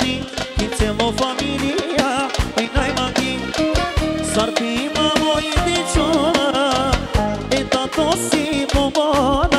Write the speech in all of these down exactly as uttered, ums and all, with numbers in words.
giorni che țelo familia păi n-ai maghi s-ar fi mamoi de ciona e tato si bomona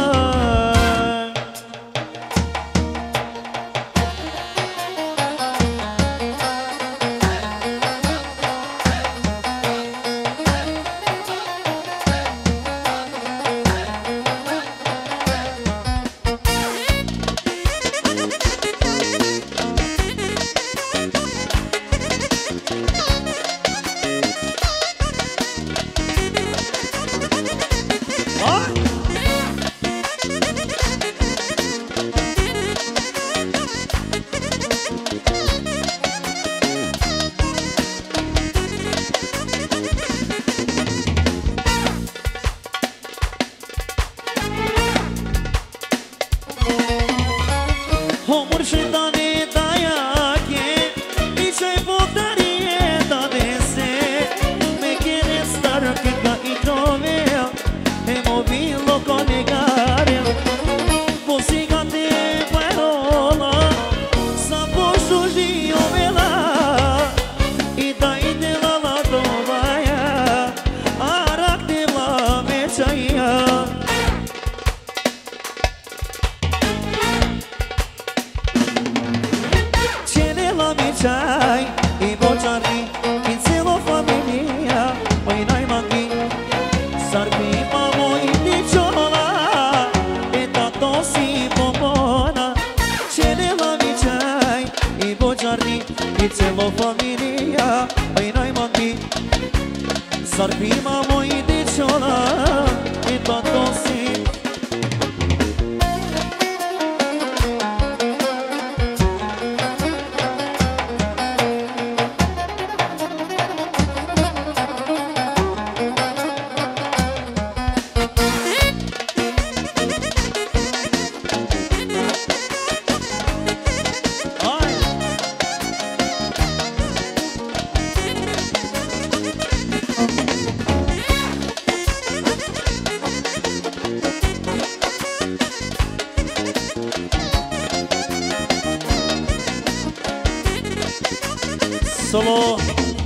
Solo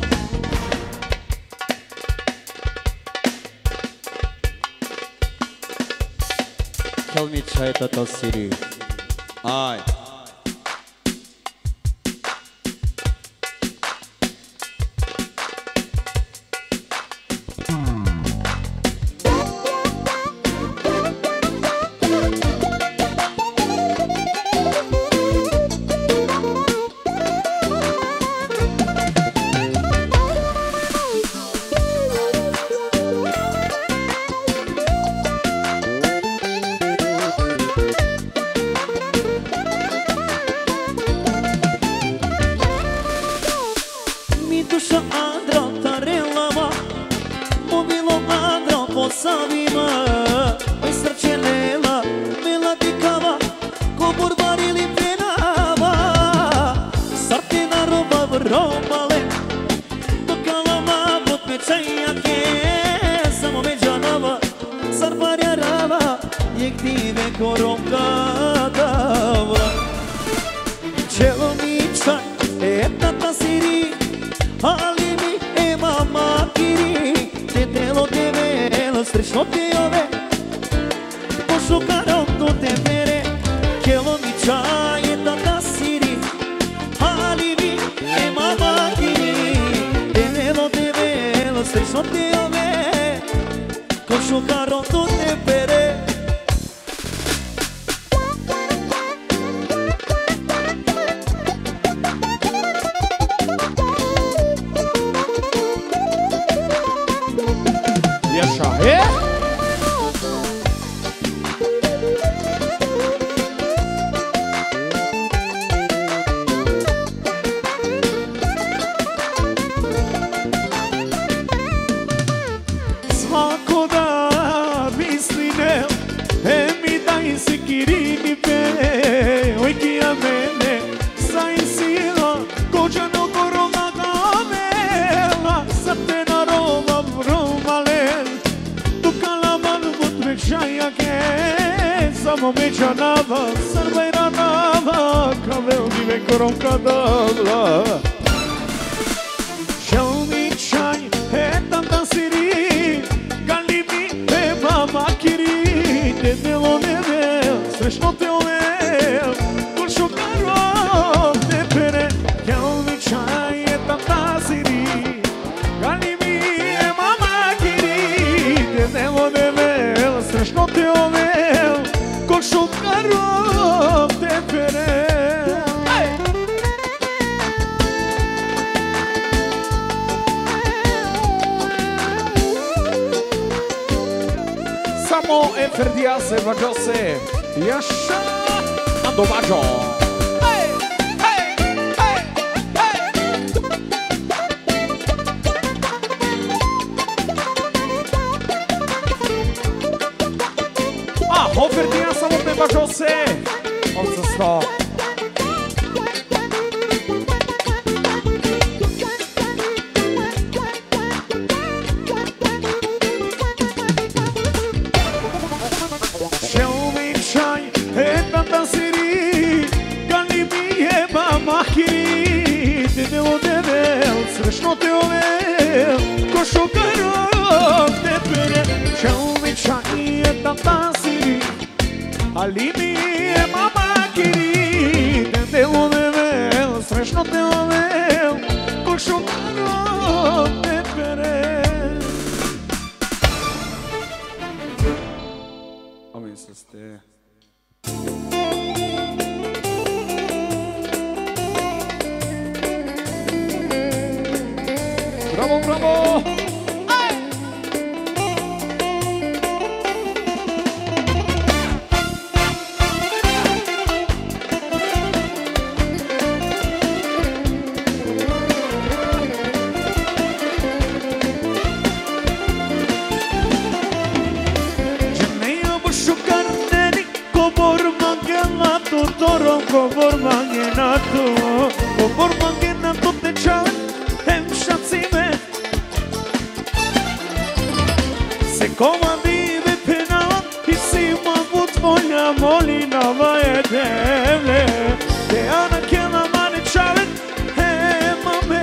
Tell me chai tata siri Ai Samo mi čanava, srbajra nava, kave udive korom kadavla. Šelmi čaj, etan dan siri, galimi e mama kiri, dedelo neve, srećno te ovel, kol šokaro te pere. Šelmi čaj, etan dan siri, galimi e mama kiri, dedelo neve, srećno te ovel, kol šokaro te pere. Samo e ferdiase vaggiose, yasha, ando vaggio. Hey, hey, hey, hey. Ah, o ferdia samo e vaggiose. Forza sto. Srećno te ovel, ko šokarov te pere. Šelmi čaj je tata siri, ali mi je mama kiri. Dedelo nevel, srećno te ovel, ko šokarov te pere. Amin se ste. Bravo, bravo! Geneio bušukar neni, kobor mangenato, toro kobor mangenato, kobor mangenato te čale, hem šacime. Se koma vive penava i si mamut moja molinava je devle. Te ana kjela mane čavet, he mame.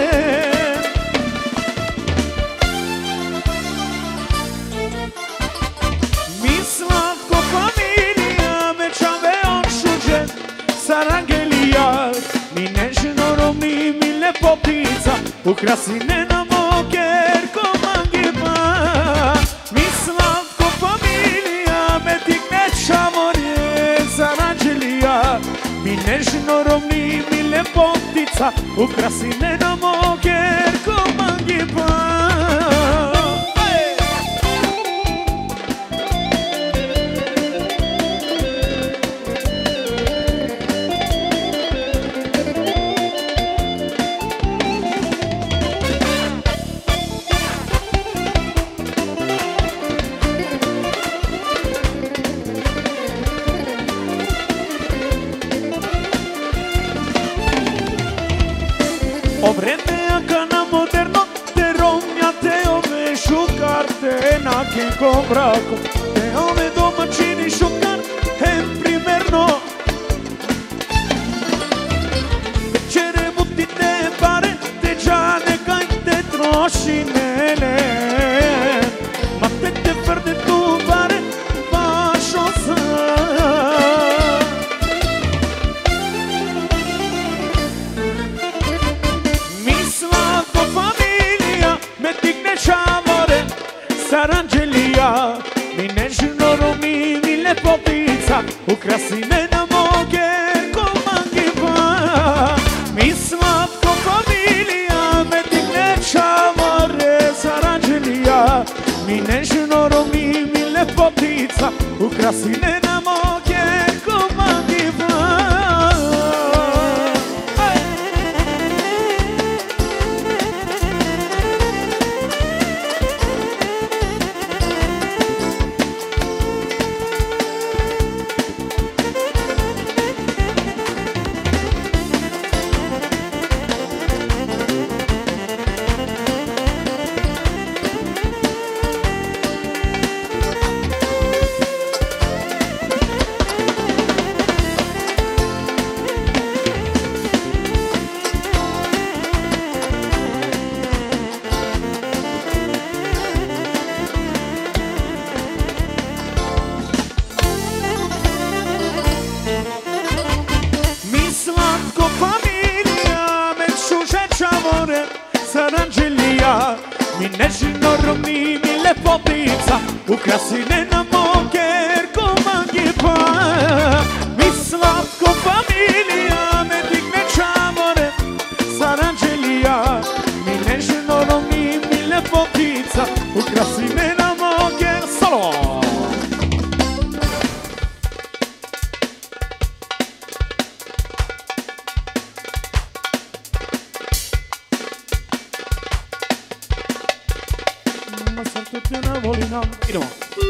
Mi slatko familija me čave on šuđe sarangelija. Mi nežno romni mi lepotica ukrasine na mokerko mangiba. Mi slatko familija me digne čamorje saranđelija. Mi nežno romni mi lepotica ukrasine na mokerko mangiba. Che combraco, te ove domaćini šukar, hem primerno. Večere buti te pare, te džane kaj te troši nele. Ma te te vrde tu pare, baš osam. Mi slatko familija, me digne čamore, saranđelija. Mi nežno romi mi lepotica ukrasine na mogerko mangiba. Mi slatko familija me digne čamore saranđelija. Mi nežno romi mi lepotica ukrasine na mogerko mangiba. mi nežno rovni mi lepotica, ukrasi ne na mokerko mangipa. Mi slatko familija, me digne čamore, saranđelija. Mi nežno rovni mi lepotica, ukrasi ne na moker, solo. Idemo.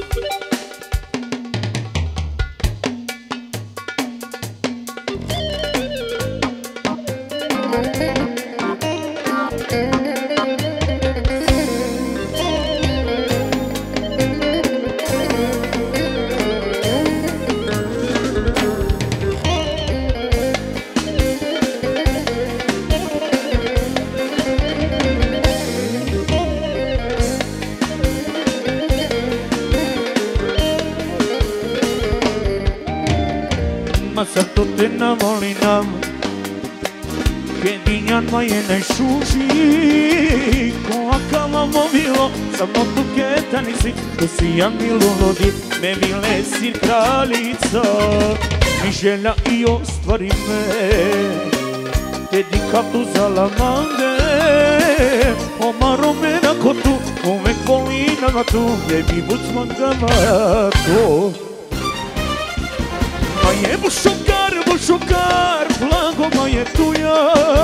Sărtă te namolinam, che dignano je ne šuži, ko akala movilo, samo tu keta nisi, tu si ja milodi, me vile si kraljica, mi želja i ostvari me, te di kaptu za lamande, omaro me na kotu, uvek voli na vatu, je bi bucman gavato. Ma je bušokar, bušokar, blago moje tuja.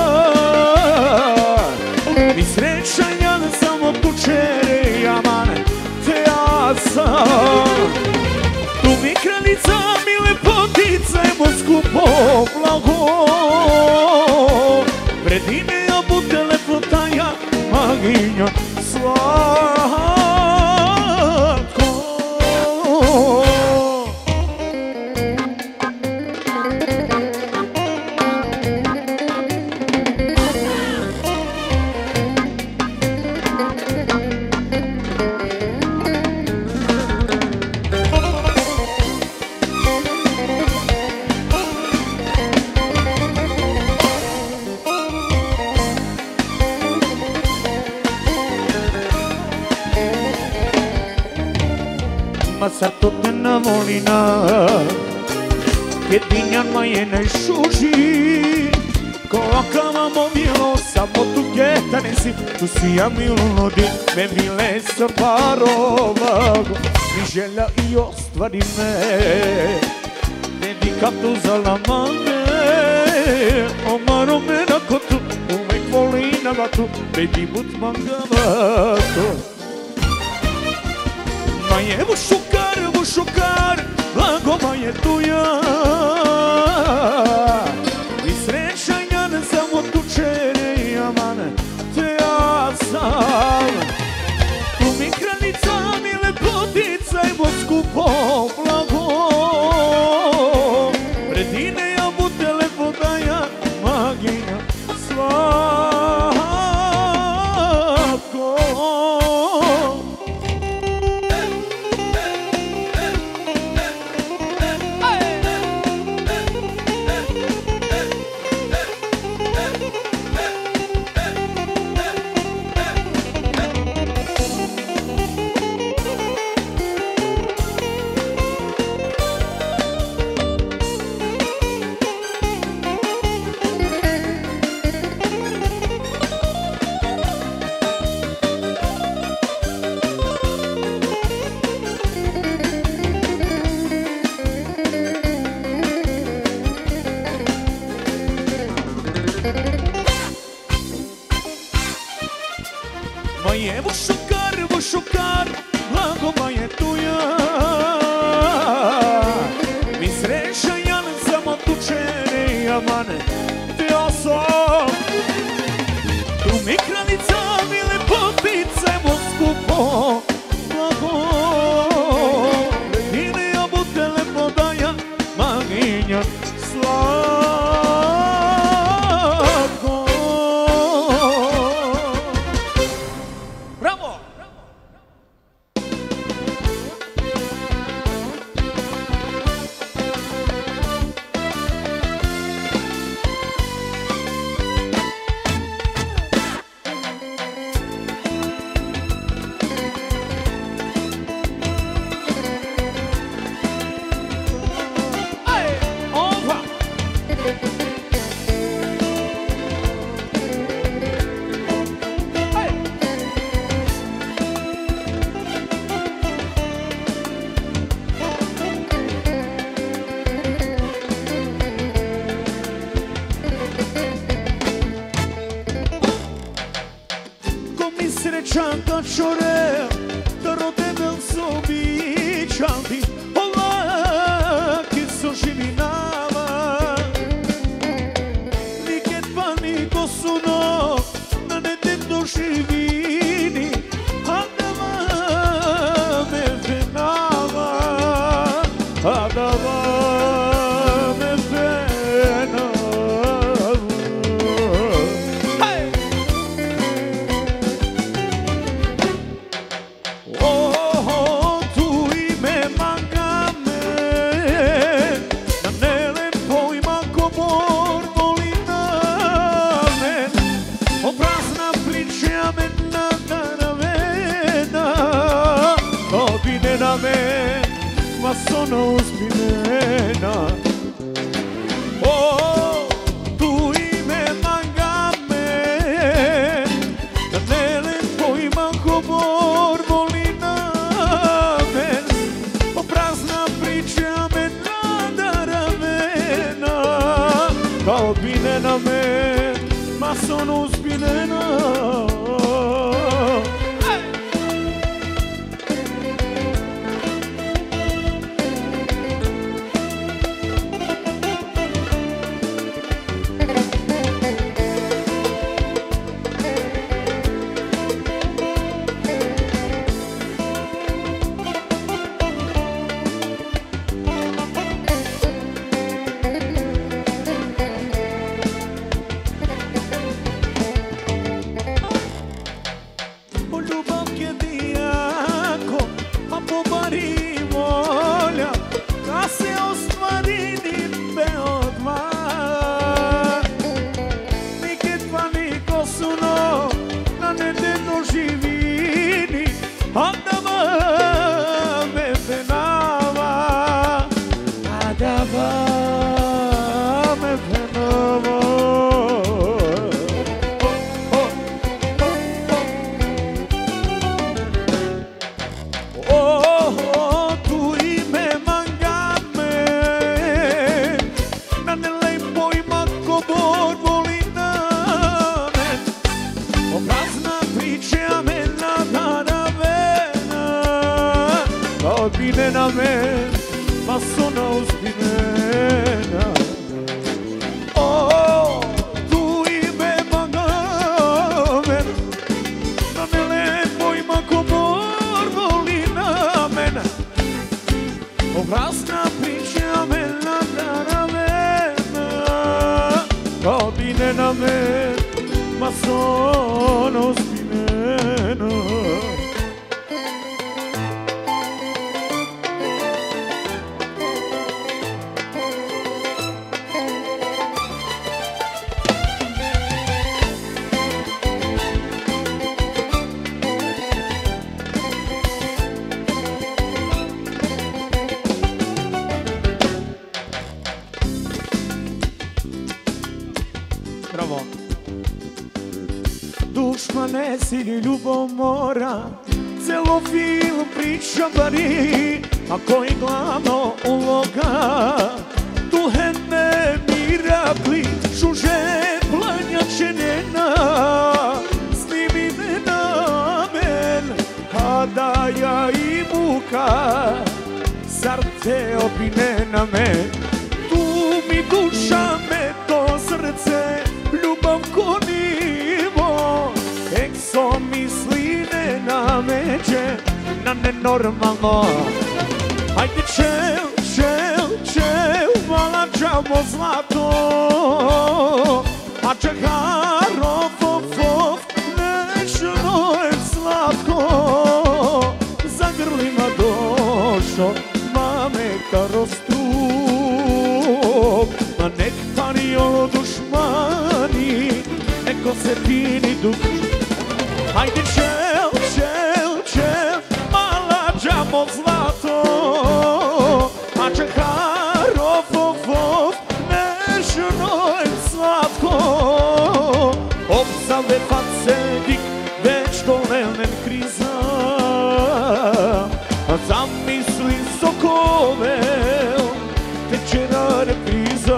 Mi srećanja samo tučere, jaman te ja sam. Tu mi kraljica, mi lepotica, evo skupo blago. Predine ja bude lepotaja, maginja slatko. Ma sarto te navolina, che dignano je ne šuži, ko akama movilo, samo tu keta nisi, tu si ja milodi, me vile sa parovago, mi želja i ostvari me, dedikatu za lamane, omaro me na kotu, uvek voli na vatu, baby butman gavato. Ma je bušukar, bušukar, blago ma je tuja. I srećanja ne samo tučere, jaman te ja sam. Tu mi kraljica, mi lepotica, evo skupo blago. Predine ja bude lepotaja, maginja slatko. Ma je bušukar, bušukar, blago ma je tuja. Mi srećanja ne samo tučene, jaman te ja sam. Tu mi kraljica, mi lepotica, evo skupo blago. Predine ja bude lepotaja, maginja slatko. čaka čore, taro tebe sobi čaldi, ovaki su živi nama. Nikad pa niko suno, da ne te doživini, a da me venava, a da me venava. Ma sono uspinena. Oh, tu ime manca me, da nele pojma komor voli namen. O prazna priča me nadara mena, kao bine na me, ma sono uspinena. Na me, ma sono uspinena. Oh, tu ime magamen, na me lepo ima komor voli na mene. Obrazna priča me nadara mena, kao bine na me, ma sono uspinena. Dušmane si ljubomora, celo film priča bari, a koji glavno uloga, tu hene mirakli, šuže planjačenena, snimine namen, a da ja i muka, zar te opine na men, tu mi duša me to srce, ljubav ko nivo, ekso misli ne nameće na nenormalno. Ajde čel, čel, čel, valačamo zlato, a čekaro, fof, fof, nežno je slatko, za grlima došo, mame karo strup, ma nektari o dušmani, eko se pini duk. Ajde čel, čel, čel, valačamo zlato, a čekaro, fof, fof, nežno je slatko, obzave face dik, već dolemen kriza, a zamisli sokove, teče na repriza.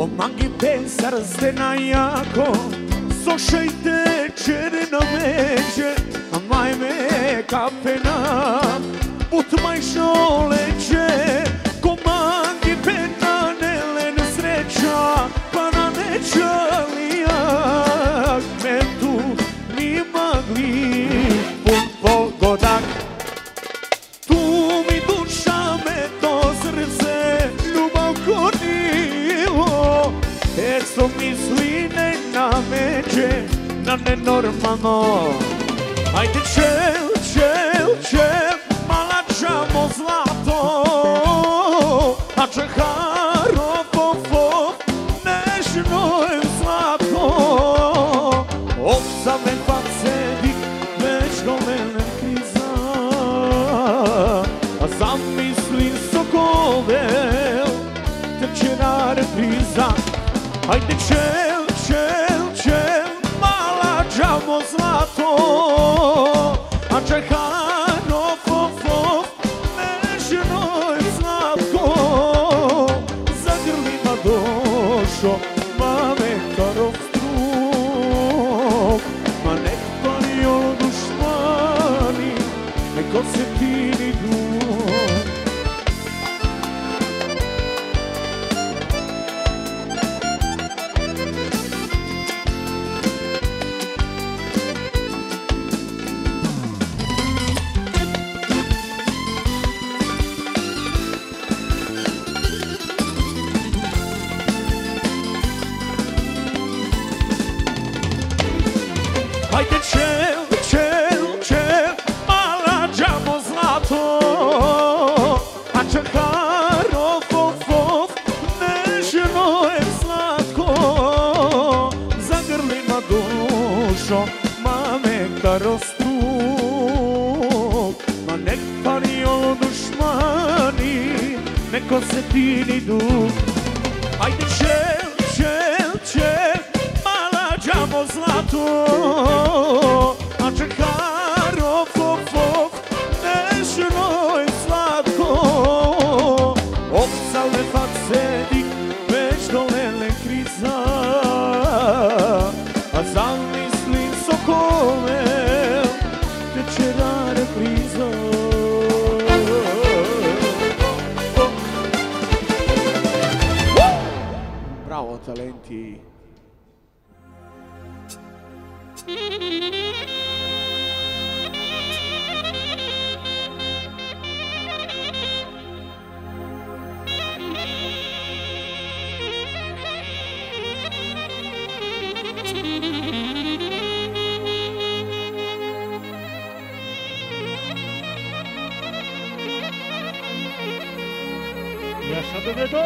O mangi pensar stena jako Soša i teče na međe A majme kapena Put maj šoleće Ko mangi pena nelen sreća Pa na nečalijak Me tu ni magli Pun pogodak Tu mi duša me to srce Ljubav konilo E co misli ne nameće Na nenormalno Ajde čel, čel, čel Mala čamo zlato A čeharo fofo Nežno je slatko Ovca me pak sedi Već golene kriza A zamislim sokovel Teče na repriza Ajde čel, čel, čel Mala čamo zlato A čehano fofo Nežno je slatko Za grlima došo Ma me karov struk Ma nek pario dušmani Nek osjetini dug Ajde čel, čel, čel, mala džamo zlato A čeharo fofof, nežno je slatko Za grlima dušo, ma me karo struk Ma nek pario dušmani, nek osjetini dug Ajde čel, čel, čel, mala džamo zlato A čeharo fofof, nežno je slatko Ovca lepak sedi, već dolele kriza A zamislim sokove, večera repriza Bravo, talenti! Yaşa Bebedo.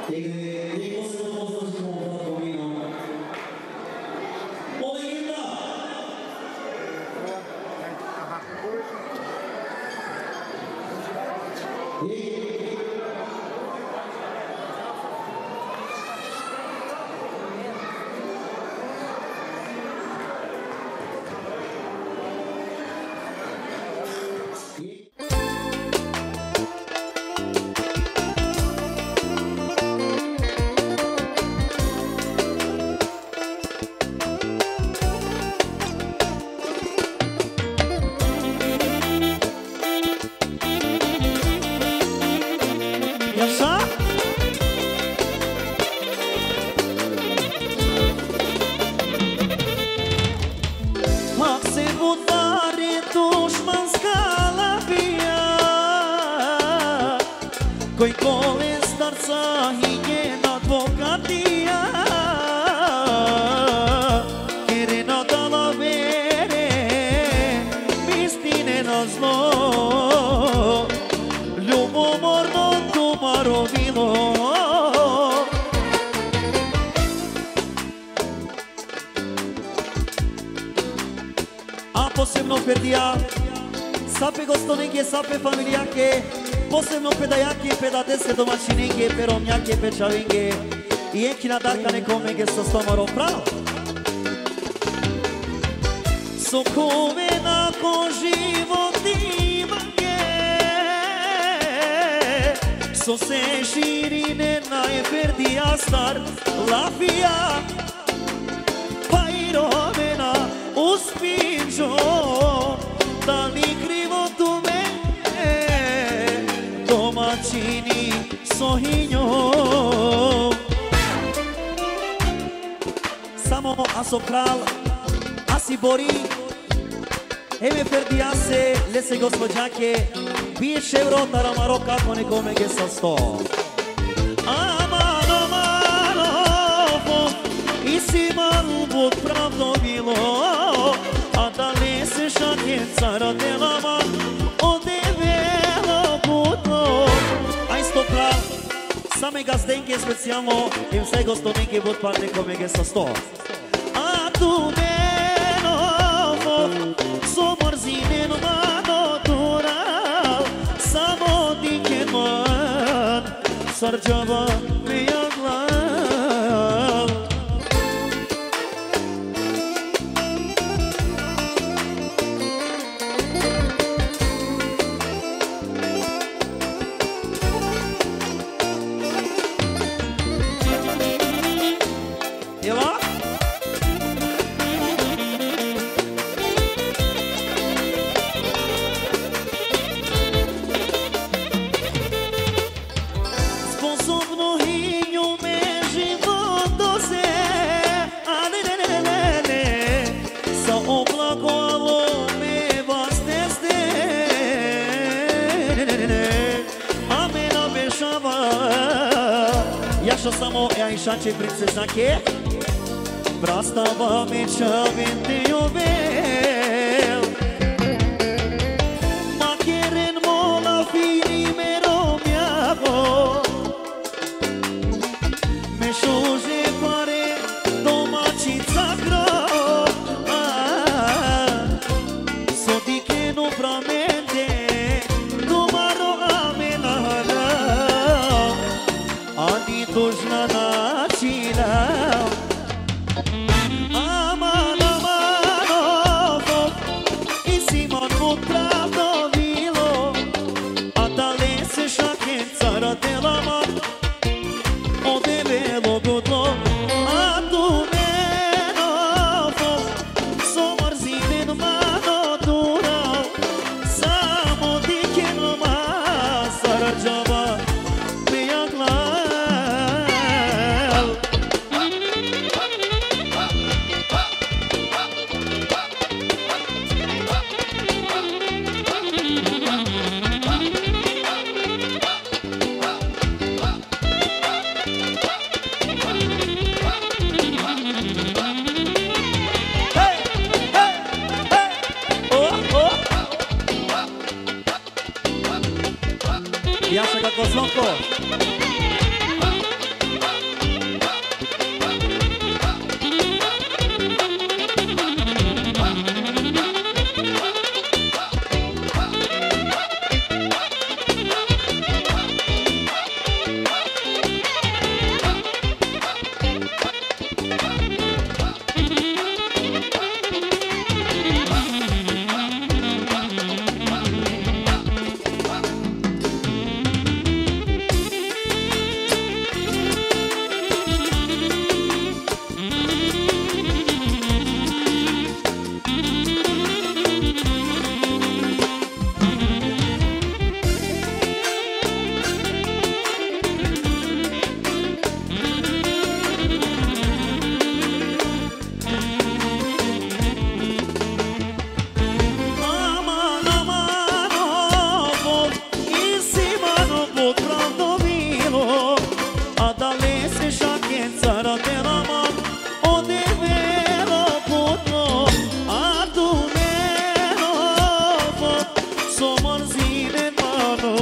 Koji kole starca i njena advokatija Kirina dala vere, istine na zlo Ljubomorno tumarovilo A posebno per dia Sape gostovnike, sape familijake Posebno pedajake, pedadese domaćinike, peromnjake, pečavinke I ekina darka nekomege sa stomarom pravo Sokove nakon životima So se širine na Eferdija star Lafija Pa i romena uspinđo Da li krivo tu mene Domaćini sohinjom Samo aso kral Asi bori Eme Ferdijase Lese gospođake Više vrota Maroka Ako nekome ge sa sto Amano, amano I si malu bud pravdo bilo A da li se šakjeca radela man Odevelo putno A isto prav Same gazdenke specijalno Im sve gostovnike bud par nekome ge sa sto A tu meno So morzinen mano dural Samo diken man Sarđava me ja glav Jela? Sposobno hinju me život doze A ne, ne, ne, ne, ne Sa oblagolo me vas ne ste Ne, ne, ne, ne A me nabešava Jašo samo ja i šanče princesake Prastava me čavente jovel Makeren mola fini me romjavo Me šuže pare domaćica gro Sodikenu pramente Domaro amenala Ani tužna načina Aman, aman, I si man bud pravdo bilo A da li se šakjenca radela man Odevelo budlo A tu meno So mrzinen mano dural Samo diken ma Sarđava me ja glav Jaša kako slonko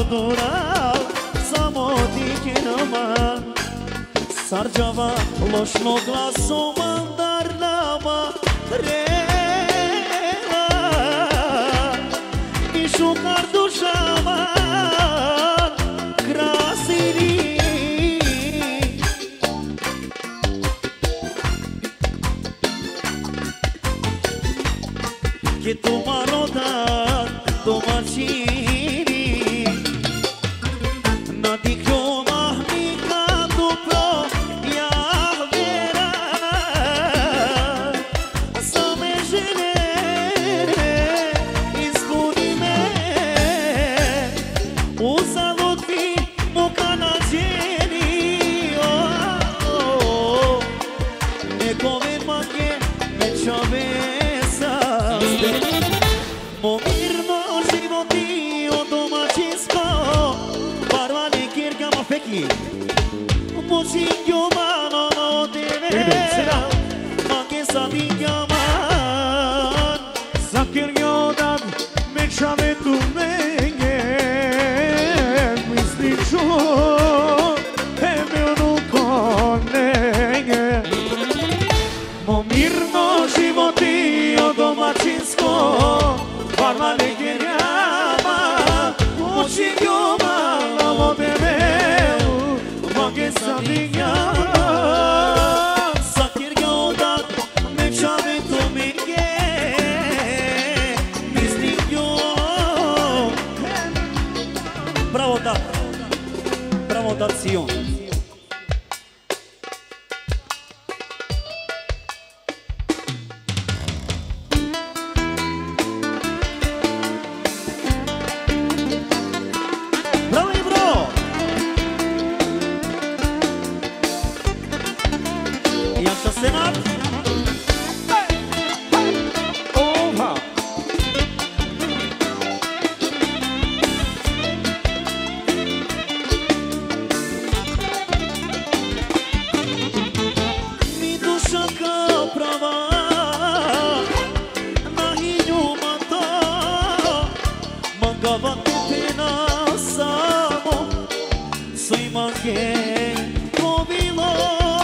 dura samo ti ke nama Sarđava lošno glaso mandar nama Rela I šukar dušama krasiri Che tu maroda domaćini Na dikjo mahnika dupro ja vera Same žene izguni me Uzalud vi muka nađeni Neko me mange me čave Mo mirno životio domaćinsko Barva ne kirka ma feki Moćinjo mano no tebe Mange sa dinjaman Zakirjo da me čave tu menge Mislim ću Eme onu konenge Mo mirno životio domaćinsko Barva ne kirjama Moćinjo malo tebe Mange sa dinjaman Zakirjo da me čave tu menge Mislim jo Bravo da Bravo da Sion Senat Oha Mi duša kao prava Na hinju mata Mangava te pena samo Sui mange povilo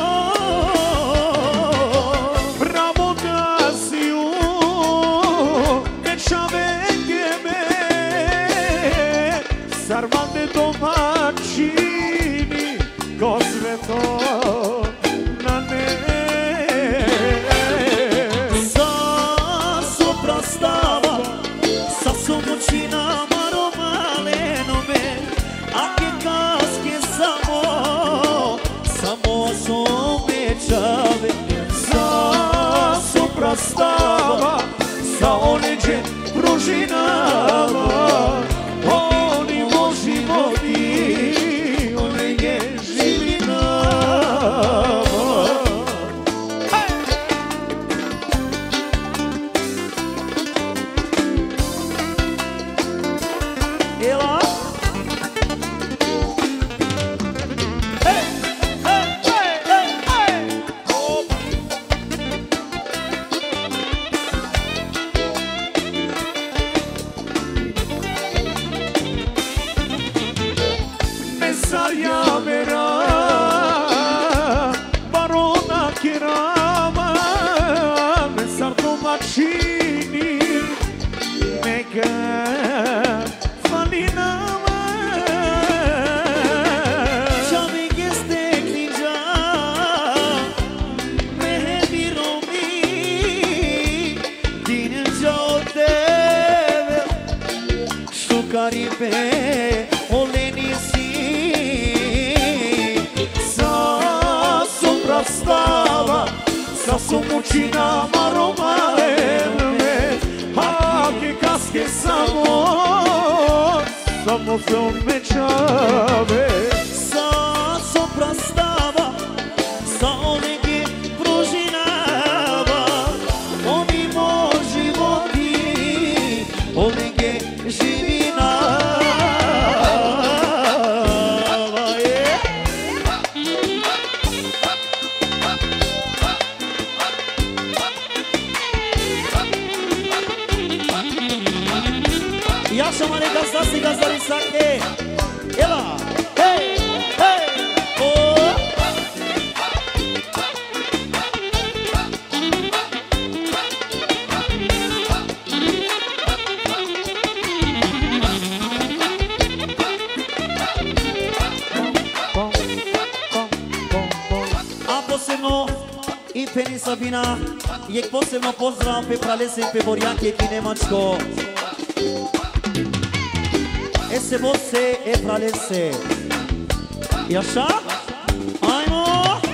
Sarmate domaćini ko sve to na ne Sa suprastava Sa sumućinama romalenome A ke kaske samo Samo su mečave Sa suprastava Sa oneđe pružinama Oni mo životi One je živinama Ela Hey, hey, hey, hey, hey Mesarja vera Barona kirama Mesar domaćini Mega falinama Čovjek jeste knjiža Mehebi romi Dinja od tebe Šukari be Oleni si Sa suprastava Sa sumućinama romalenme Hake kaske samo Samo se omečave Sa suprastava Sa onege pružinava Oni mo životi Onege živinava Ja sam ali gazdasti gazdari sake Ela! Hey! Hey! Oh! A posebno i Penny Sabina, jak posebno pozdrav pe pralese pe Borjake i Nemačko. Ese bosse e pralese. I așa? Ajmo!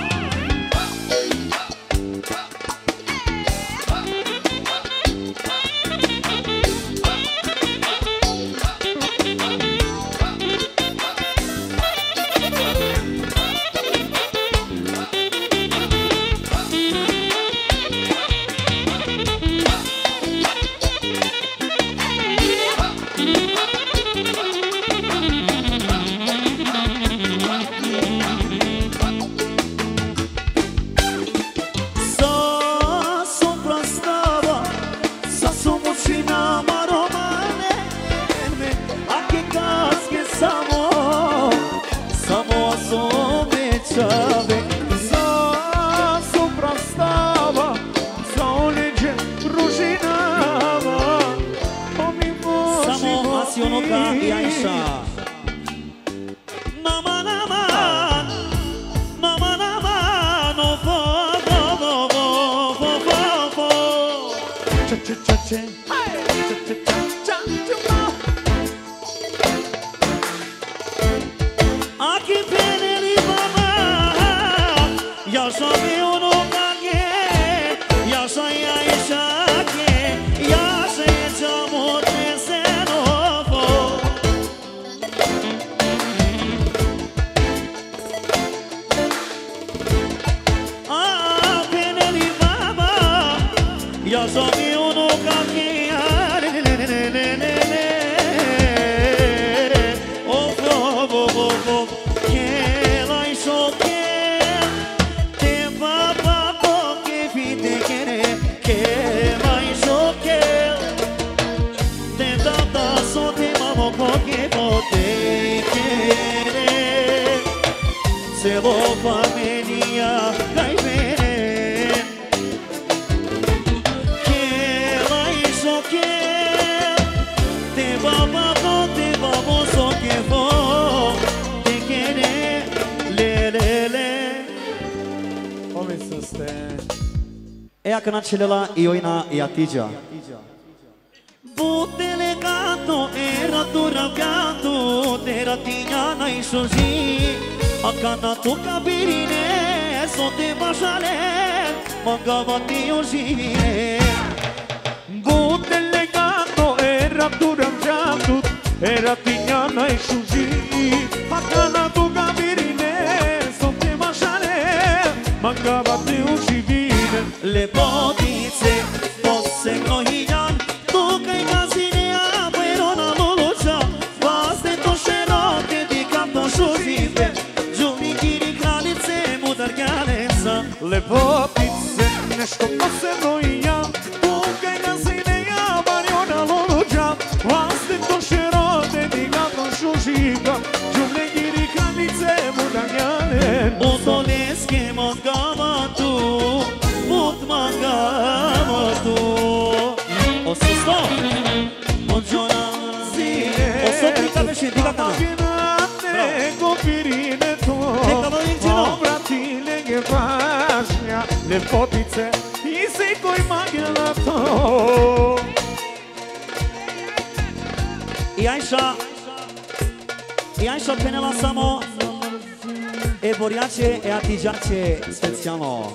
Ea că nacelela Ioina e Atigea. Butele gato era durabiato Tera tignana i sozi Akana tu kabirine Sote bashale Mangava tio zivine Butele gato era durabiato Era tignana i sozi Akana tu kabirine Sote bashale Mangava tio zivine Le potice Posse nohijan Tu kai gazinea Perona lulucha Vaste to šeroke Di kapto šuzive Džuni kiri kraljice Mudar gjalenca Le potice Nešto posebno i ja Tu kai gazinea Perona lulucha Vaste to šeroke Di kapto šuzive Džuni kiri kraljice Mudar gjalenca Utoleske mangava tu Mut mangava tu O să stau Buongiorno O să plica pe și plica ta Copirine tu Obratile che fascia Le potice I sei coi magna to I Aisha I Aisha pene la samo E Borjace e Atigiace speziamo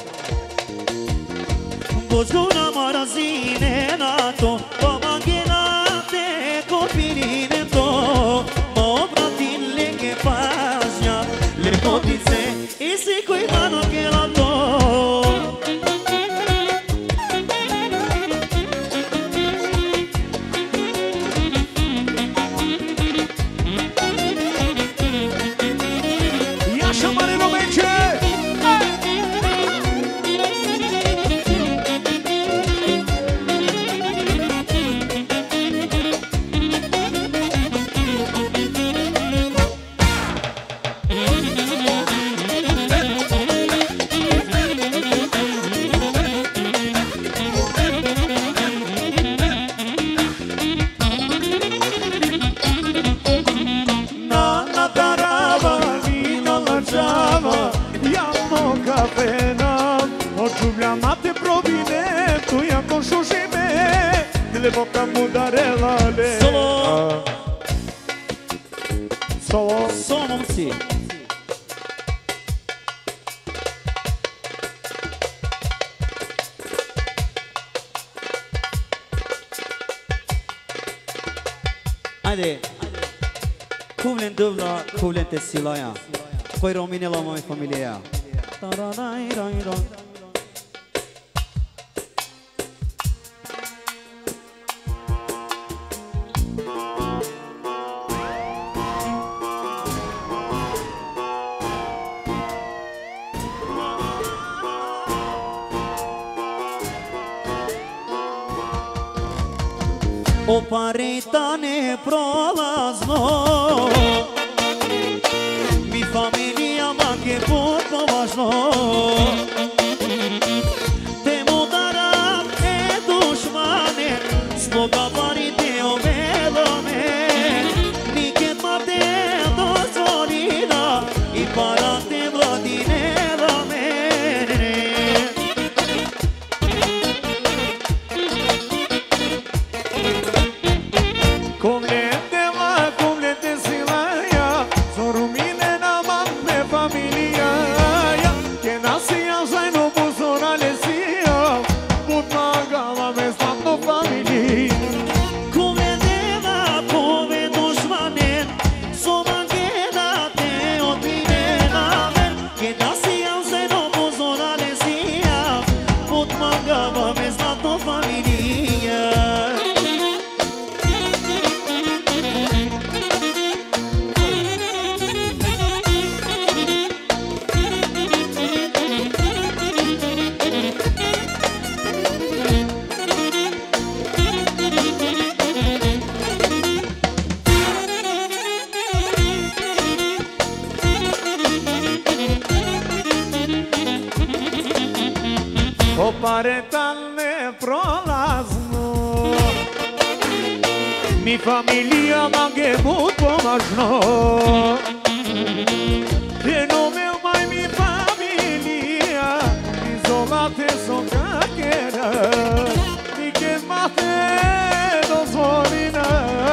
Buongiorno marazine nato Pomaghenate copirine to Obratile che fascia Le potice I sei coi mano che la to Giuliana te provine, tu ia consciușime, le bocca mudarela le. Solo. Solo. Solo momci. Haide. Cum le întâmplă, cum le întâmplă ea? Coi române la măi familia. O paritane prolazno mi familia ma che pot považno te mudara e dušmane sloga parite ovelome niket ma te dozvolila I para te vladinela mene Cum le te va, cum le te silaia, zoru mine na mamne familia ja, che nasia zaino buzorale sia, putna gala me slatno familia. Cum le deva, come dușmane, soma geda te odbine na ven, che nasia zaino buzorale sia, putna gala me slatno familia. O paretane prolazno, mi familia ma che mut pomažno, che non me mai mi familia, izolate so kakera, mi che mate dozvolina.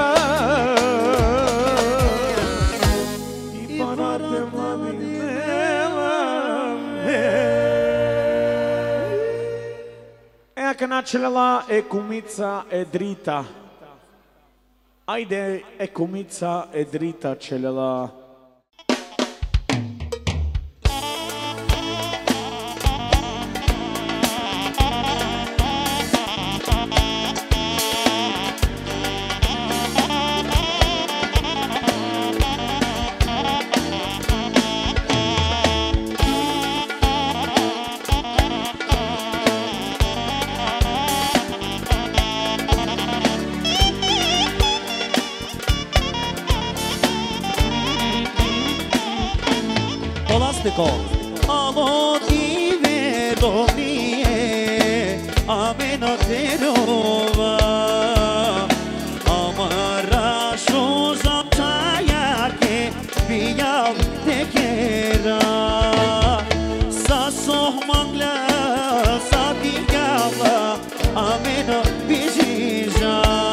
I parate vladinela me. Ea că nacelala e cumița e drita. Ajde e cumița e drita celela. Elastico. Alo ti vedo mie, amena te rova. Amara șuza taia che via te chera. Sa sohmangla sa digala, amena bijija.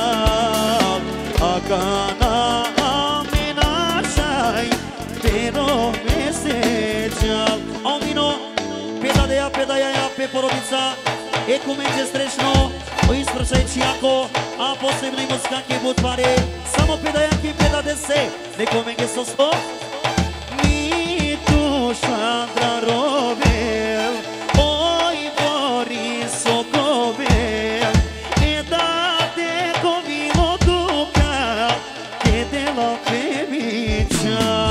Agana amena shai, pero Omino, pedadeja, pedajaja, pe porodica, e kumenđe strešno, o ispršajči jako, a posebno i muskake butvare, samo pedajanki pedade se, ne kumenđe so sto. Mi tu šandra robel, oj Boris Okobel, e da te kovilo duka, te dela pevića.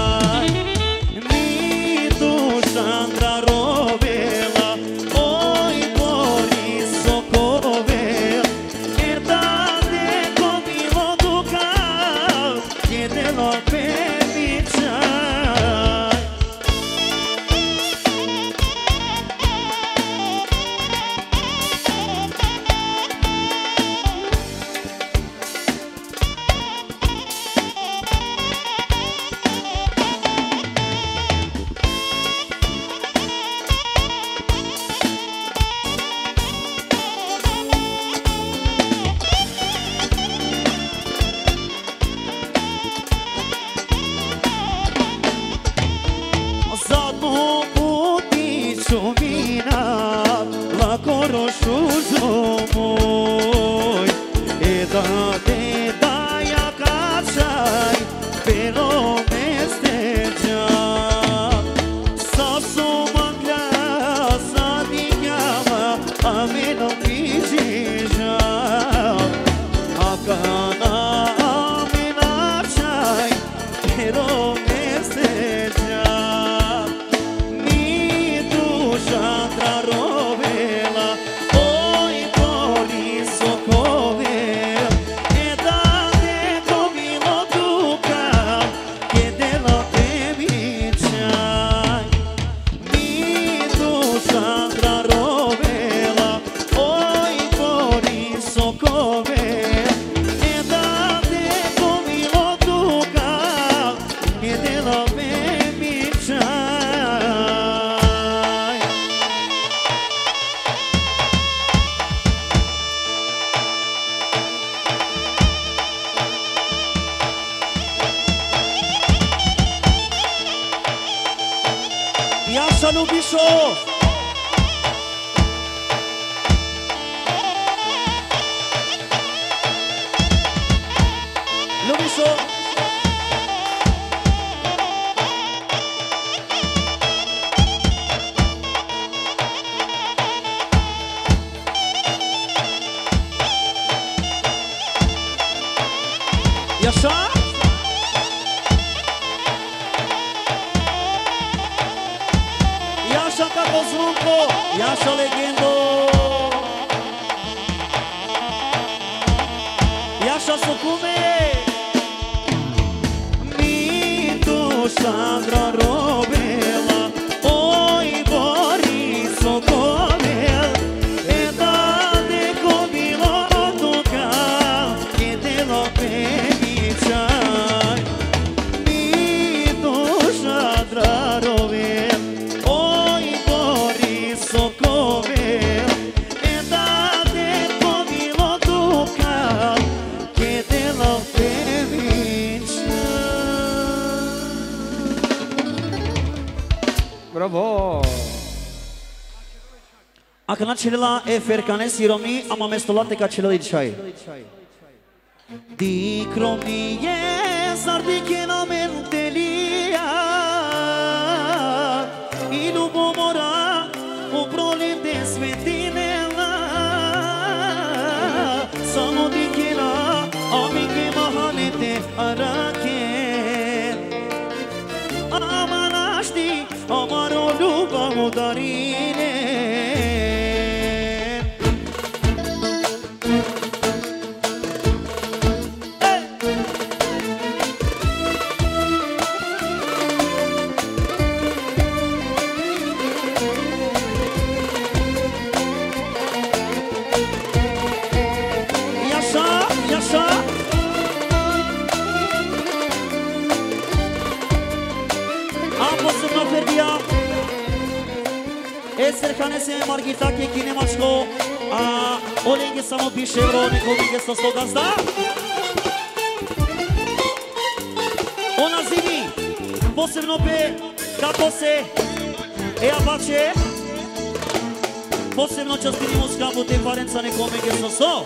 Sandra Rovela, oj Boris Sokovel, jer da neko bilo duka, je delo pevića. roșu moj E da de daia cacai Pero meste geam Sa soma glasa di chiama A me non mi gira Akana amenacai Pero meste geam Mi duša trarovela Oj boli sokovel E da neko bilo duka Kedela pemičaj Mi duša trarovela Oj boli sokovel E da neko bilo duka Kedela pemičaj Jasza Lubiszo! Lubiszo! Jasza? Jasza Kapozlunko, Jasza Legendo, Jasza Sukume, mi dusza drorobela, oj Boris Sokovel, e da neko bilo duka, kedelo pemičaj, mi dusza drorobela. Oj Boris Sokovel E da neko bilo duka Kedela pemičaj Bravo! Ако начелила е феркане сироми, ама местолате ка челили чай. Ди кроми е зарди на ментелия И любомора у пролете светинела Само ди кена, ами ке махалете араке Ама нашти, амаро люба му дарине Серкане се Маргита ке кинемачко, а Оленге само пише евро, Николике со сто газда. Она зими, посебно пе, како се, е апаче, посебно частини мускамбу те паренца некоме ке со со.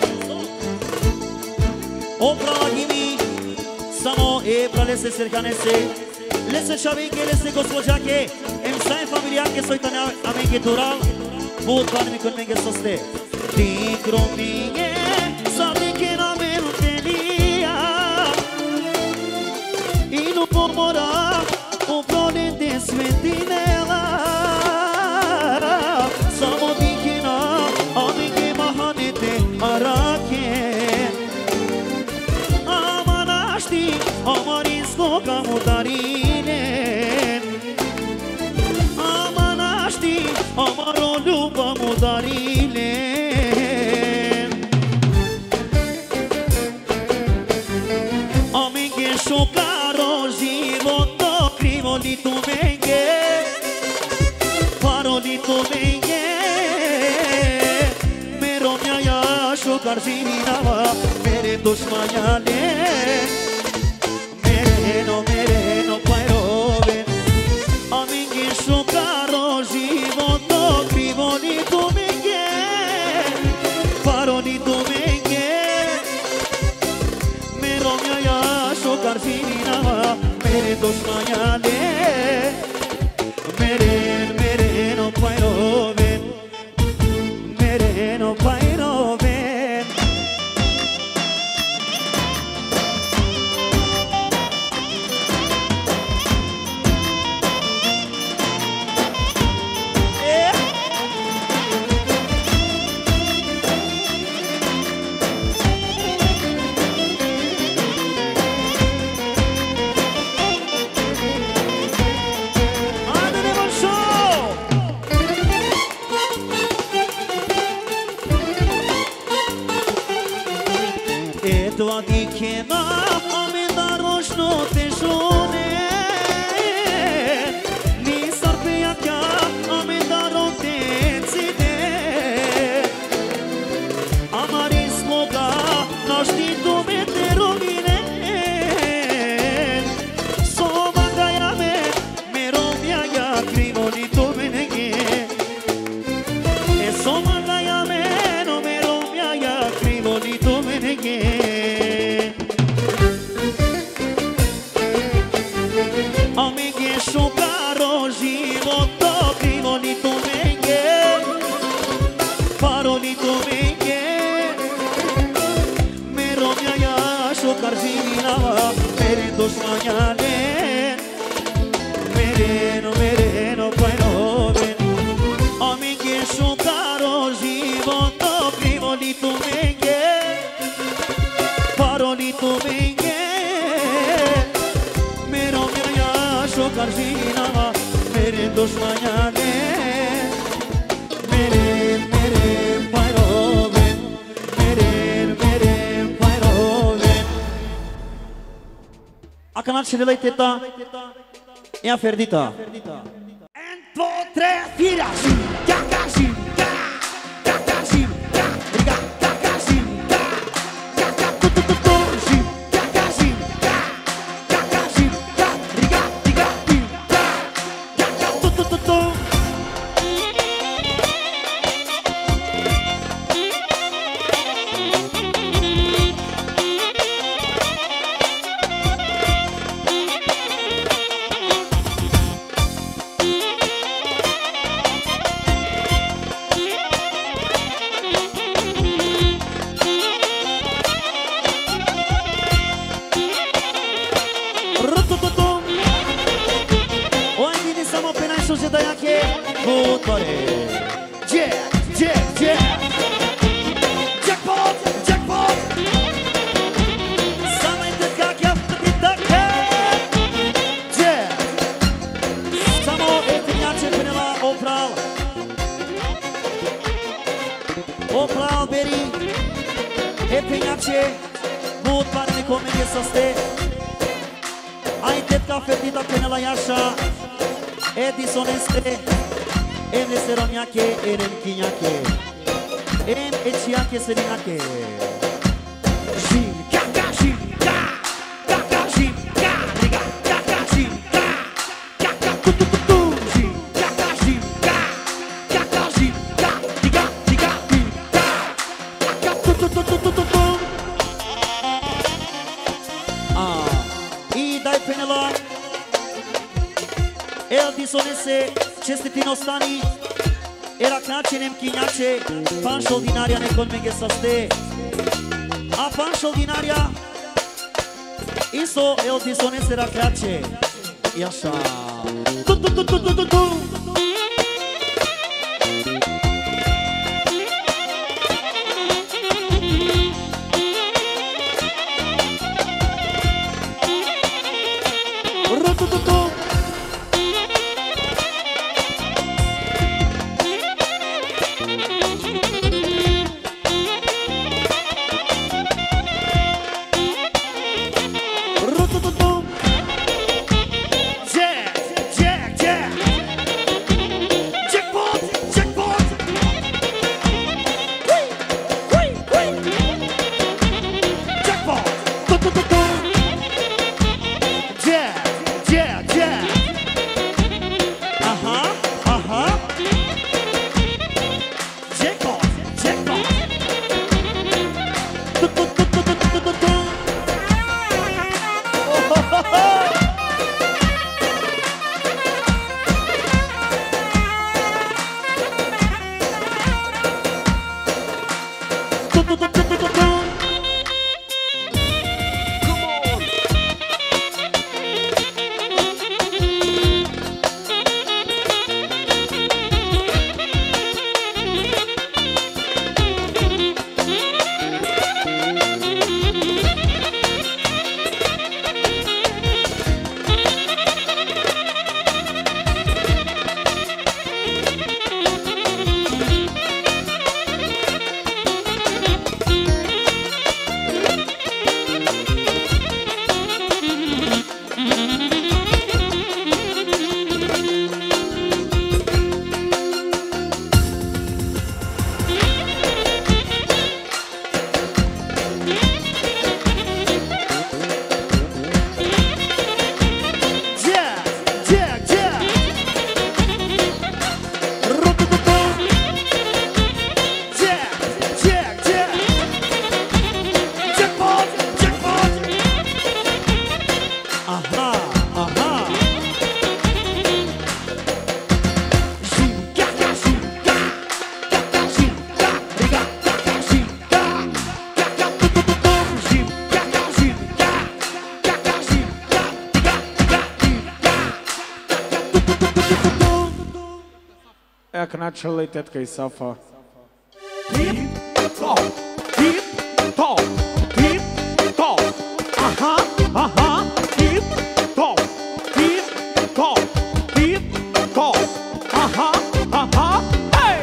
Оправа гими, само е прале се серкане се, лесе шавинке, лесе госпожаке, Emsain familiar que soy tan amengue tural, Bud bani con menge soste. Di crominge, sabe que na melodia, e no pomorar o prone desmentinela. Samo di que na amengue mahanete arake, amanasti amaristo kamudarine. Amaro ljuba mu darile Amenge šokaro životo krivo li tu menge Paro li tu menge Mero mjaja šokar živinava Mere dušmanjale Mereno, mereno pajrove Amenge šokaro životo krivo li tu menge mere dos maiale mere mere no pairoven mere no pairoven tua dikena amenda roshno te shone ni sarpeya kya amenda rote tside amari sloga nashti tu me te rovine soma gaya me mero mya ya krivoni tu menege e soma gaya me no mero mya ya krivoni tu menege Dos mañane mereno mereno pairoven amiche shukaro životo privolito menge parolito menge mero mera shukar jinava mere dos mañane meren meren pairoven meren meren pairoven a canal Cirelei Teta e a Ferdita. Un, due, tre, fila, sim, caca, sim, ca, caca, sim, ca, riga, caca, sim, ca, caca, tu, tu, tu, tu, sim, caca, sim, ca, caca, sim, ca, riga, riga, sim, ca, caca, tu, tu, tu, tu. Edison este, em Seronhaque, Erem Quinhaque, em Etiaque Serinaque. Jim, caca, jim, ca, caca, jim, ca, riga, caca, jim, ca, caca, tu, tu, tu, tu, jim, caca, jim, ca, caca, jim, ca, riga, riga, jim, ca, caca, tu, tu, tu, tu, tu, tu, tu. Ah, e dai pene lá. El disonese cestitino stani era knače nem kinjače panšo dinarja nekon mege saste a panšo dinarja iso el disonese era knače jaša tu tu tu tu tu tu tu Yeah, yeah, yeah. jak na čele tetka i Safa. Tip top, tip top, tip top, aha, aha, tip top, tip top, tip top, aha, aha, hej!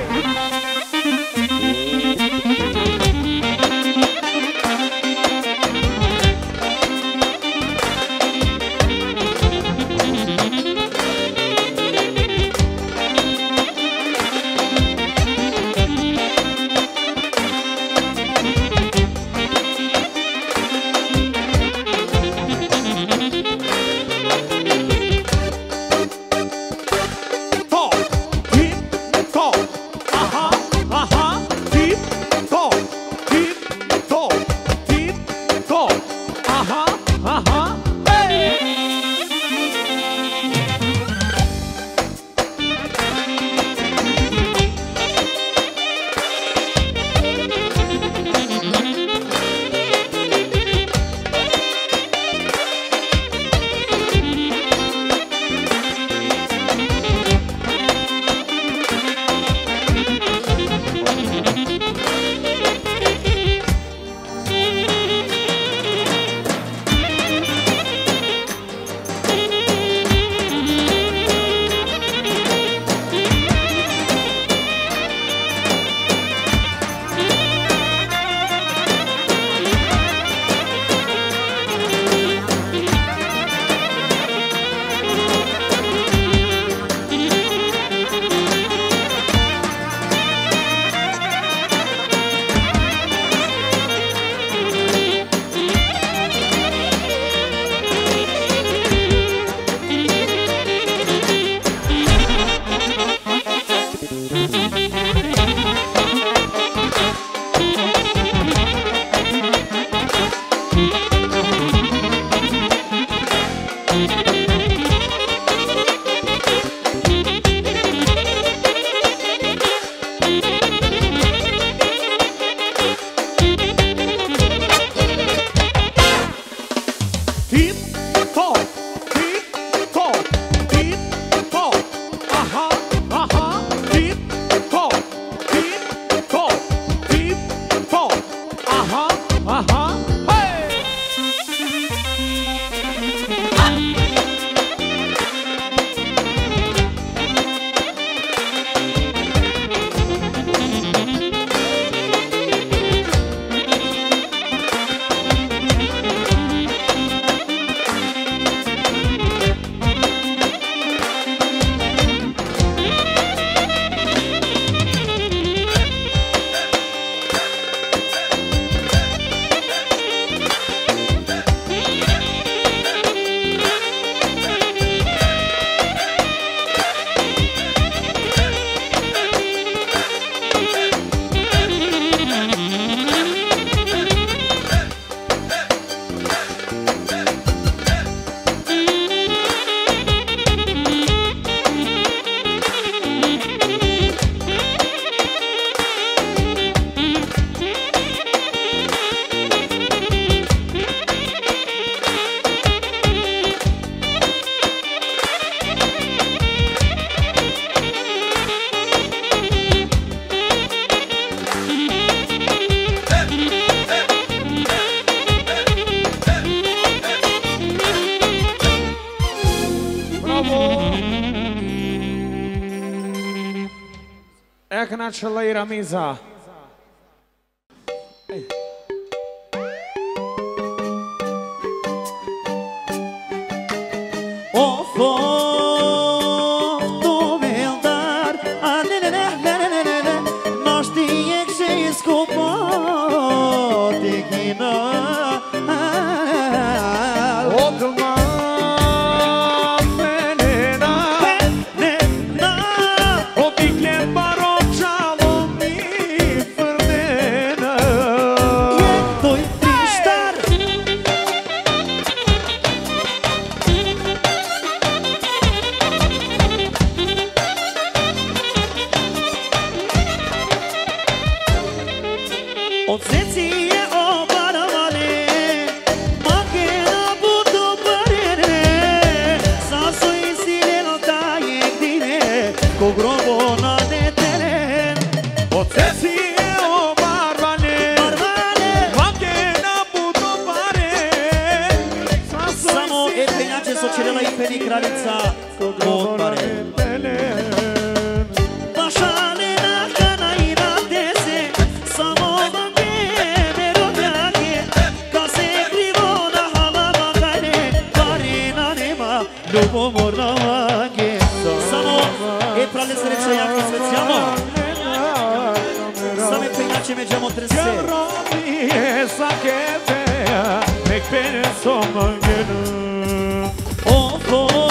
Jak na čele i Ramiza. Of of to veldar a ne ne ne ne ne ne ne nós tinha que ser desculpa te que não Odmah menena venena obigne baročalo mi frnena jak to je tristar specijală i peni kraljica od pare. Pašale na kana i na dese, samo vam tebe rodnjake, kad se krivo na halama gajne, parina nema ljubomorna vage. Samo, e prale sreće jako specijalno, same penjače međemo trese. Essa quebra, me penso manhã. Oh, oh.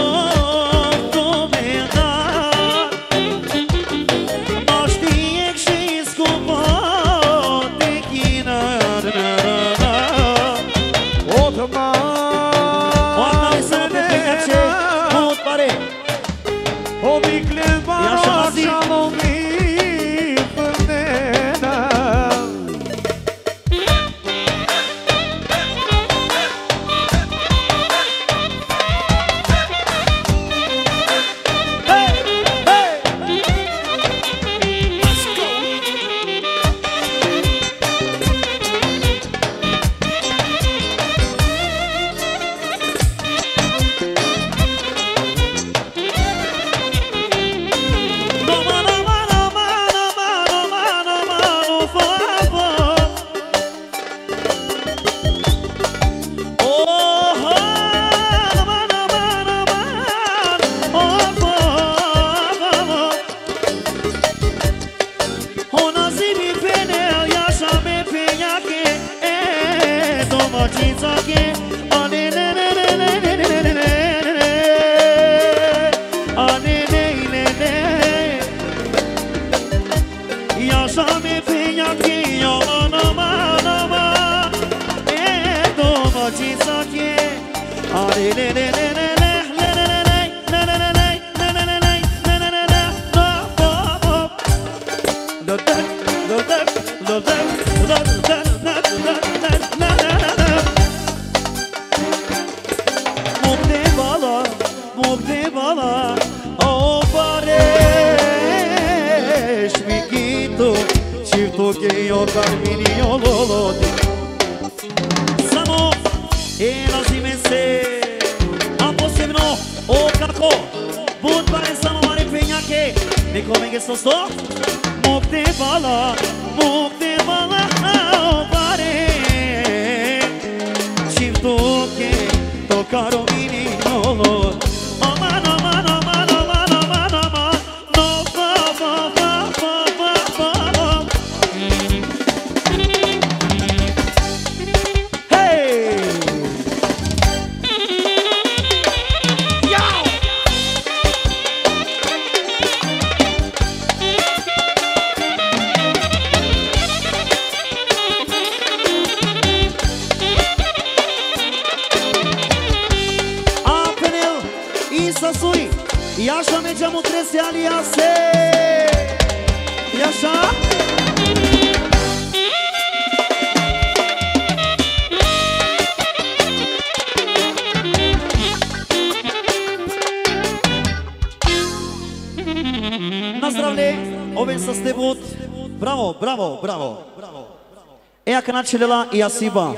Celela i asiba.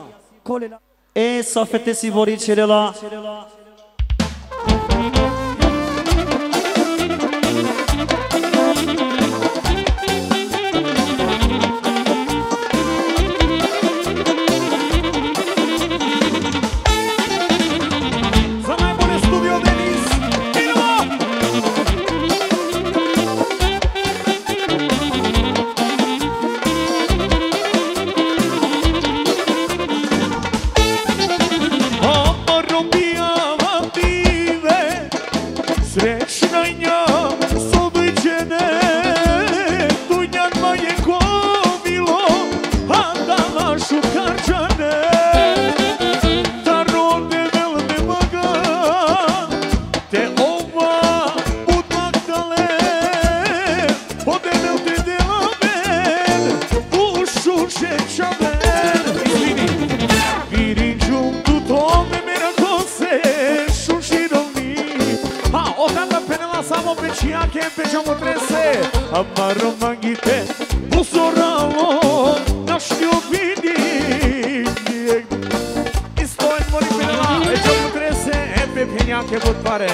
E sa fete si vori celela. Amaro manguite, busoralo, naš ljubini. Isto je mori penala, e čemu trese, e Ele penja che vut pare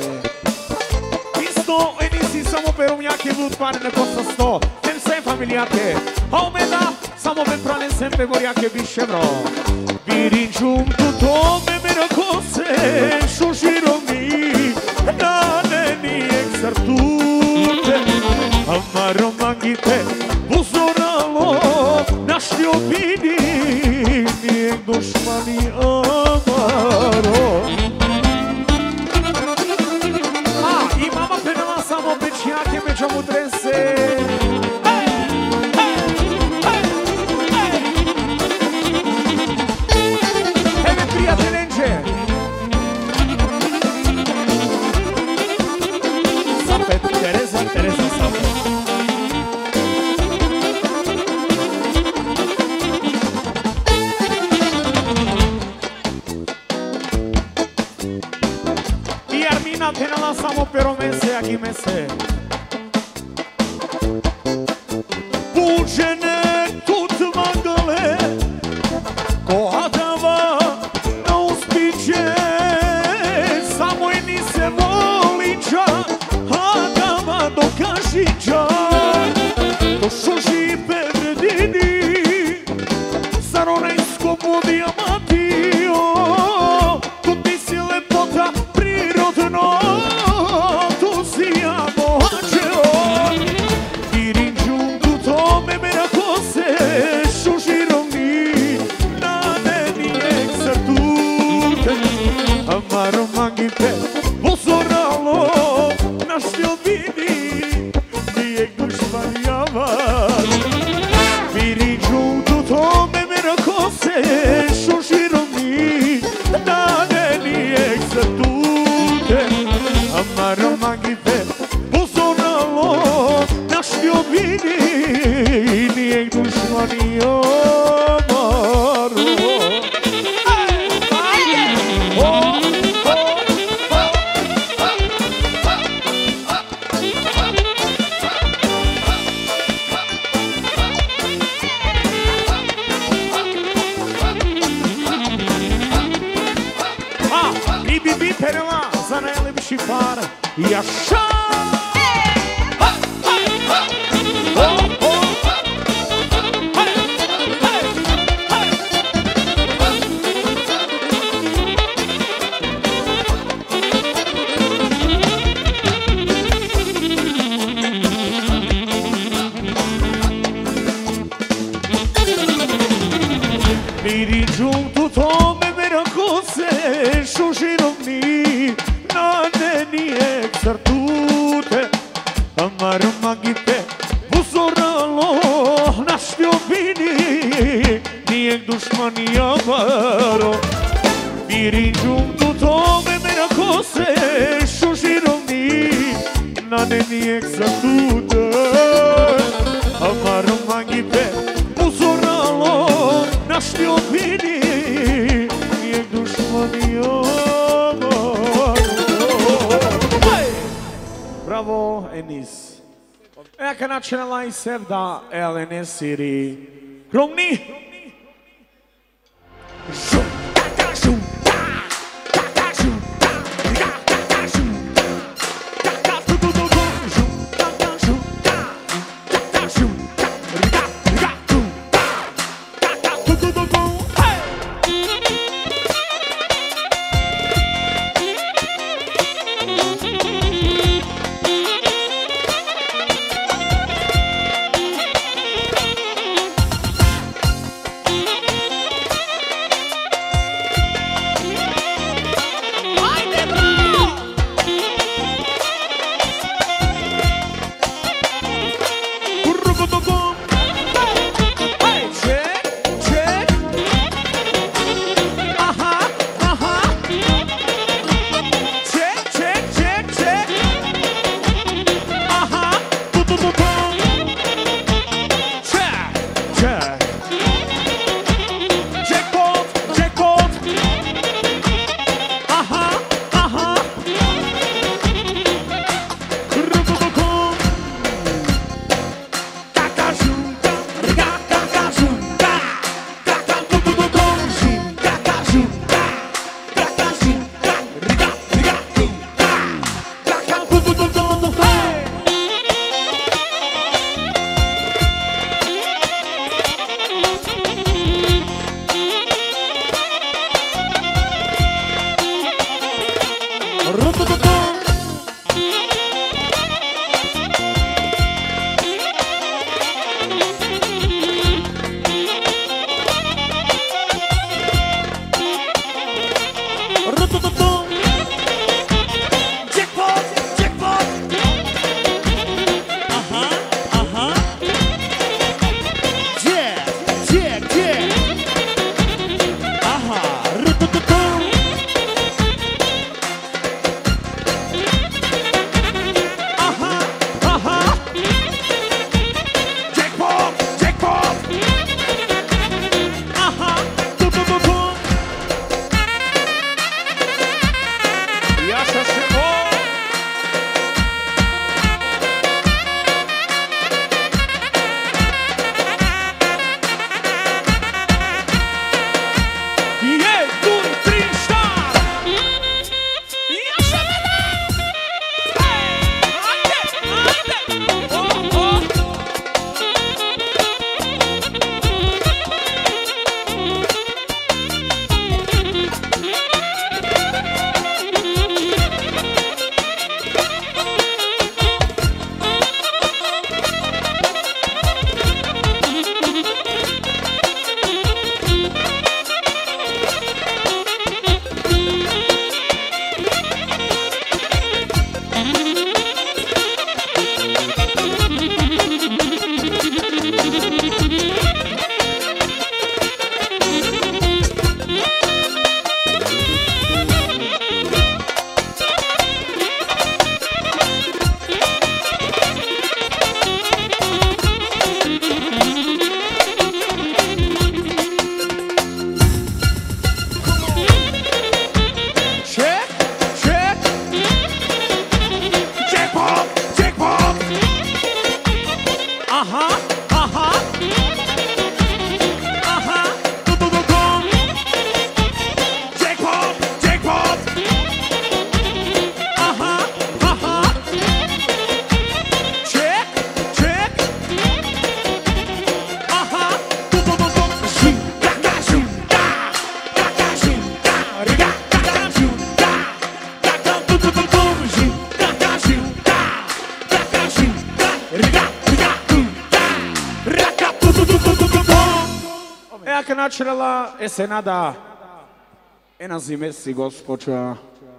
Isto e nisi samo per un ja che vut pare ne possa sto Nel sei familia che Au me da Samo pe prane sempre voria che bisce vro Viri giunto tome mera cose Shushiro mi Nane ni exartute Amaro mangite Buzoralo Našli obini Nijek dušmani amaro A, i mama penala samo pečjake međa mu trese Eve prijateljenče Sapet, Tereza, Tereza, Sapet Te ne lasamo per o mese a chi mese Buđene tut magale Ko adava na uspiće Samo i ni se voliča Adava do kašića To šuži pevredini Saronejsko budi amatio Tu ti si lepota prirodno Tu si ja bohačeo Virin giunto tome mera cose Šužirom mi Nane ni exartute Amaro mangite Pozoralo Našli obini Nijek dušmanjava Virin giunto tome mera cose Šužirom mi Nane ni exartute Amaro mangite Pozoralo Našli obini Nijek dušmani amaro I bi bi perela za najlepši par Jaša Viri giunto tome mera cose Shushiro mi Nane ni exartute Amaro mangite Buzoralo Našli obini Nijek dušmani amaro Viri giunto tome mera cose Shushiro mi Nane ni exartute Amaro mangite Buzoralo Našli obini Nijek dušmani amaro Bravo, Enis Eka načinala i sevda Elene Siri Kromni Žum, taka, žum, ta Taka, žum, ta Riga, taka, žum, ta Taka, tu, tu, tu, tu Žum, taka, žum, ta Taka, žum, ta Riga, riga, tu, ta Taka, tu, tu, tu, tu Hey! Jaka načela e se nada e nazime si gospođa.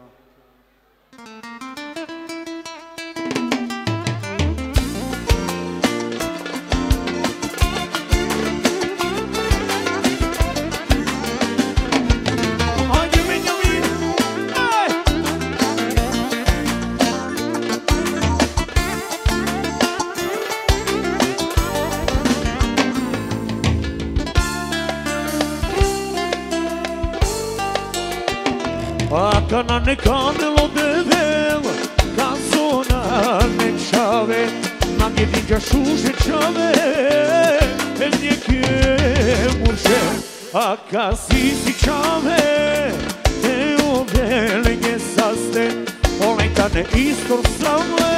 Kana ne kanelo devel, kazona ne čave, na gedinja šuže čave, el njeke muže, a kasi si čave, te ovelenje saste, olekane istor samle,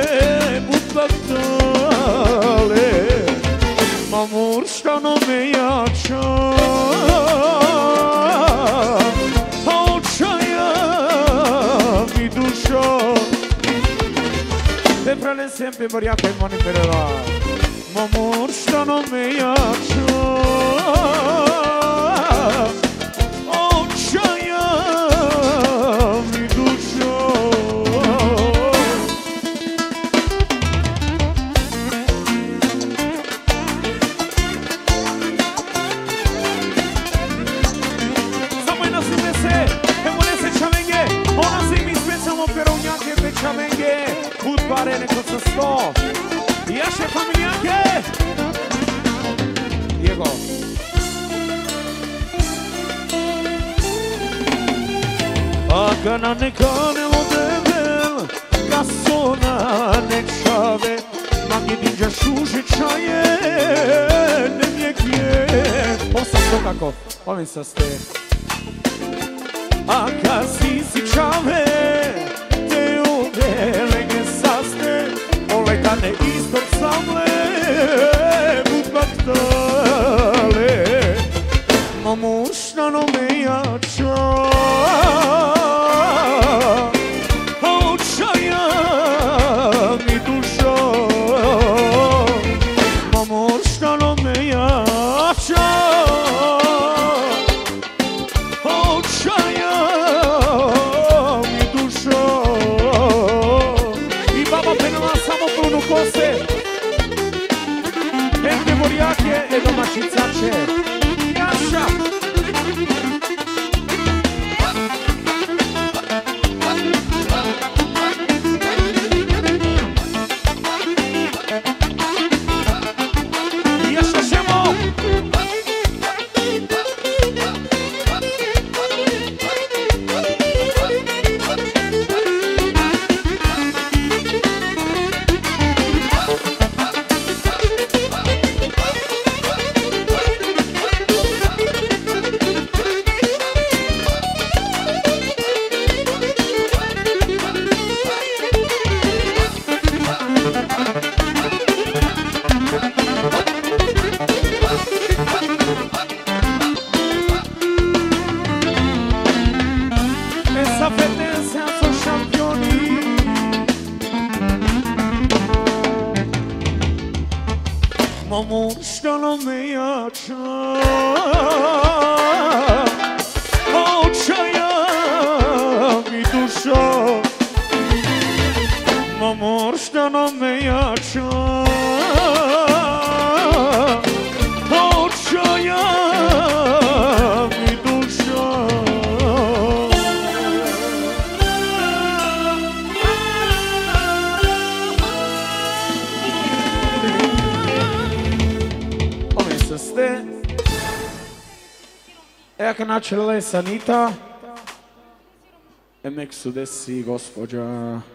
utlaktale, mamur štano me jača. Sempre, sempre voria che mani per la Mamor sta non mi jača Očaja mi dušo Samo jedna si me se, evo ne se čavenge Ona si mi specijalno perovnjake pe čavenge Budbare neko sa sto Jaše familijanke Diego Aka na ne kanelo devel, kasona ne čave, na gedinja šuže čaje, ne mjekje. Osam to kako, ovim sa ste Aka si si čave, te ovelenje saste, olekane istor samle, budbaktale, mamušna no me jača, Mamor što me jača očaja mi duša Mamor što me jača očaja mi duša Ome se ste Eka načela je Sanita Emek su desi gospođa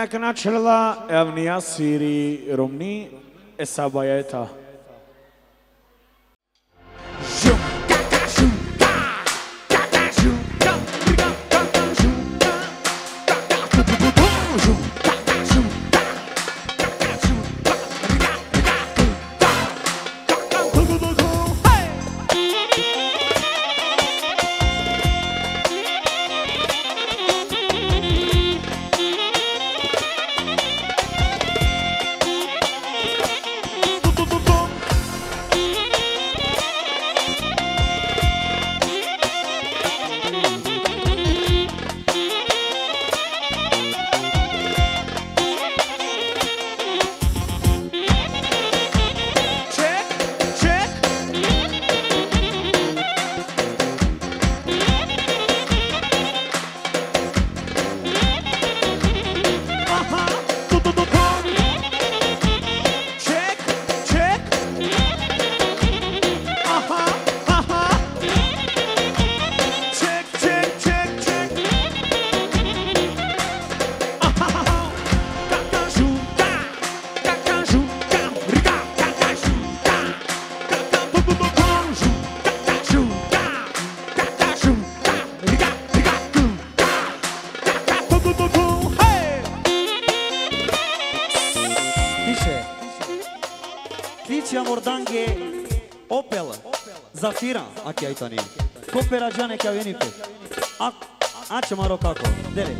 начала Евния Сири Ромни Есабаета. Zafira, aqui aí Tani. Copera Jane que é o N P. A a chamaro kako. Dele.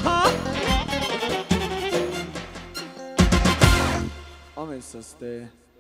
Să ste